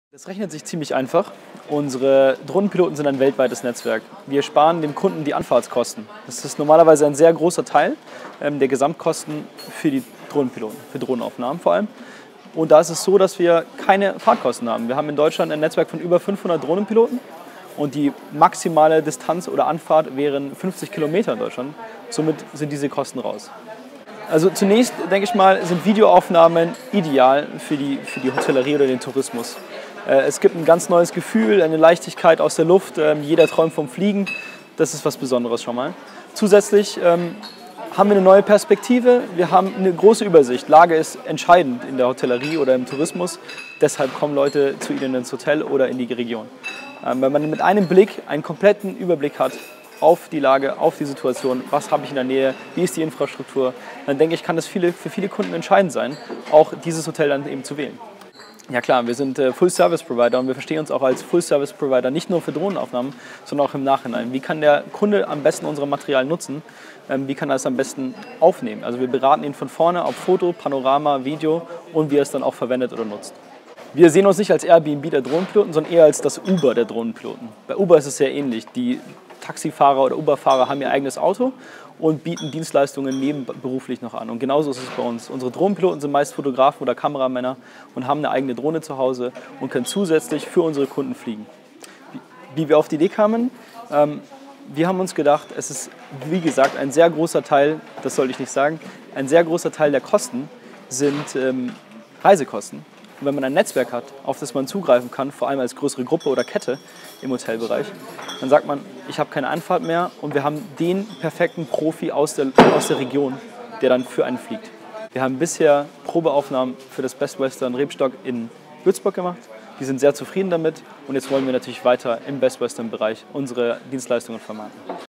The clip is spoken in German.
Das rechnet sich ziemlich einfach. Unsere Drohnenpiloten sind ein weltweites Netzwerk. Wir sparen dem Kunden die Anfahrtskosten. Das ist normalerweise ein sehr großer Teil der Gesamtkosten für die Drohnenpiloten, für Drohnenaufnahmen vor allem. Und da ist es so, dass wir keine Fahrtkosten haben. Wir haben in Deutschland ein Netzwerk von über 500 Drohnenpiloten und die maximale Distanz oder Anfahrt wären 50 Kilometer in Deutschland. Somit sind diese Kosten raus. Also zunächst, denke ich mal, sind Videoaufnahmen ideal für die Hotellerie oder den Tourismus. Es gibt ein ganz neues Gefühl, eine Leichtigkeit aus der Luft. Jeder träumt vom Fliegen. Das ist was Besonderes schon mal. Zusätzlich haben wir eine neue Perspektive. Wir haben eine große Übersicht. Lage ist entscheidend in der Hotellerie oder im Tourismus. Deshalb kommen Leute zu Ihnen ins Hotel oder in die Region. Wenn man mit einem Blick einen kompletten Überblick hat auf die Lage, auf die Situation, was habe ich in der Nähe, wie ist die Infrastruktur, dann denke ich, kann das für viele Kunden entscheidend sein, auch dieses Hotel dann eben zu wählen. Ja klar, wir sind Full-Service-Provider und wir verstehen uns auch als Full-Service-Provider nicht nur für Drohnenaufnahmen, sondern auch im Nachhinein. Wie kann der Kunde am besten unser Material nutzen? Wie kann er es am besten aufnehmen? Also wir beraten ihn von vorne auf Foto, Panorama, Video und wie er es dann auch verwendet oder nutzt. Wir sehen uns nicht als Airbnb der Drohnenpiloten, sondern eher als das Uber der Drohnenpiloten. Bei Uber ist es sehr ähnlich. Die Taxifahrer oder Uber-Fahrer haben ihr eigenes Auto und bieten Dienstleistungen nebenberuflich noch an. Und genauso ist es bei uns. Unsere Drohnenpiloten sind meist Fotografen oder Kameramänner und haben eine eigene Drohne zu Hause und können zusätzlich für unsere Kunden fliegen. Wie wir auf die Idee kamen, wir haben uns gedacht, es ist, wie gesagt, ein sehr großer Teil, das sollte ich nicht sagen, ein sehr großer Teil der Kosten sind Reisekosten. Und wenn man ein Netzwerk hat, auf das man zugreifen kann, vor allem als größere Gruppe oder Kette im Hotelbereich, dann sagt man, ich habe keine Anfahrt mehr und wir haben den perfekten Profi aus der Region, der dann für einen fliegt. Wir haben bisher Probeaufnahmen für das Best Western Rebstock in Würzburg gemacht. Die sind sehr zufrieden damit und jetzt wollen wir natürlich weiter im Best Western Bereich unsere Dienstleistungen vermarkten.